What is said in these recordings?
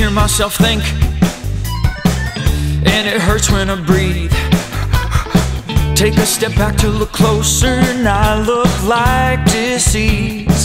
hear myself think, and it hurts when I breathe. Take a step back to look closer, and I look like disease.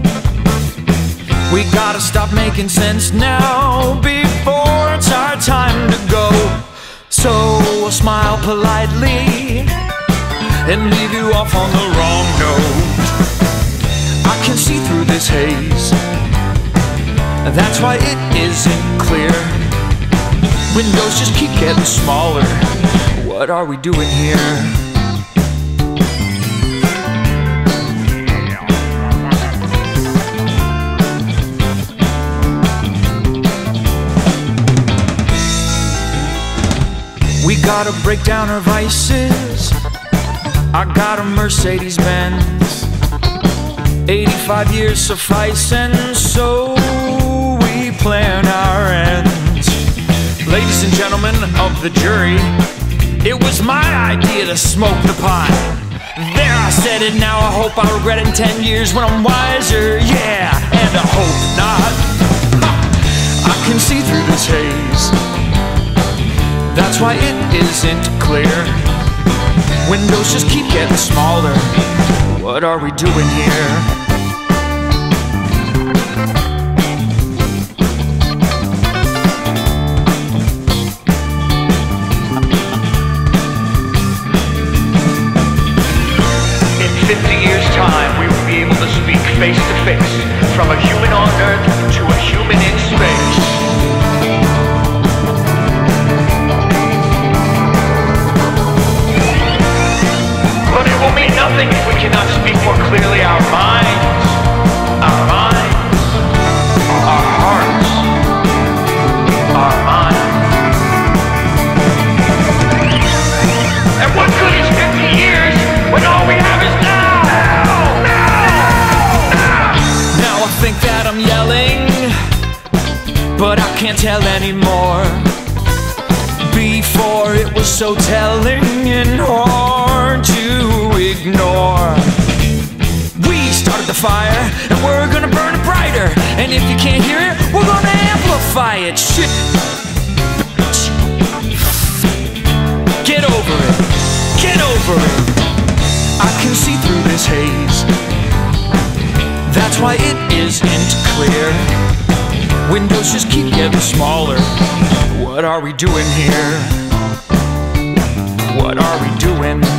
We gotta stop making sense now before it's our time to go. So I'll smile politely and leave you off on the wrong note. I can see through this haze, that's why it isn't clear. Windows just keep getting smaller. What are we doing here? We gotta break down our vices. I got a Mercedes-Benz, 85 years sufficing, so we plan our ends. Ladies and gentlemen of the jury, it was my idea to smoke the pot. There, I said it, now I hope I regret it in 10 years when I'm wiser, yeah, and I hope not. I can see through this haze, that's why it isn't clear. Windows just keep getting smaller. What are we doing here? In 50 years' time, we will be able to speak face to face, from a human on Earth to a human in space. But it will mean nothing if we cannot speak more clearly our minds, our hearts, our minds. And what good is 50 years when all we have is now? Now I think that I'm yelling, but I can't tell anymore. Before it was so telling and hard to ignore. We started the fire and we're gonna burn it brighter. And if you can't hear it, we're gonna amplify it. Shit. Get over it. Get over it. I can see through this haze, that's why it isn't clear. Windows just keep getting smaller. What are we doing here? What are we doing?